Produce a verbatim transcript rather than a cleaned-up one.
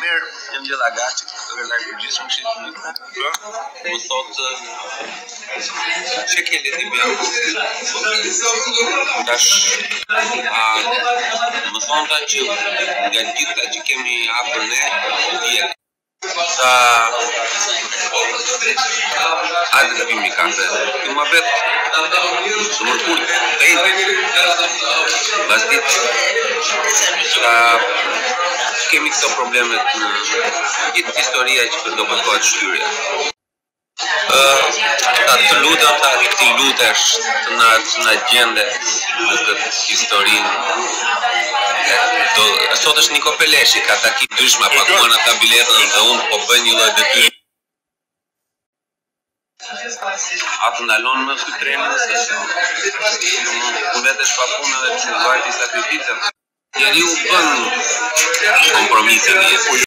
mirë, jam gjella gati, të vërtet përgjithshëm kështu të nuk. Më thotë çe ke leti bianco. Tash a më thonë ta që nga gjitha që kemi hapur ne, vjet. Sa hajde të pimi kafe. Ju më vet së mërkur të ejtë bastit sa kemi këto problemet në gjithë historia që përdo përkohet shtyria. Ta të lutëm, ta ti lutesh të na, të na gjende në këtë historinë. Sot është Niko Peleshi, ka taki dysh ma paguan ata biletën dhe unë po bëj një lloj detyre. A të ndalon më këtë trenin se ku vetë është pa punë dhe që vajti sakrificën. Njeriu bën kompromise në jetë.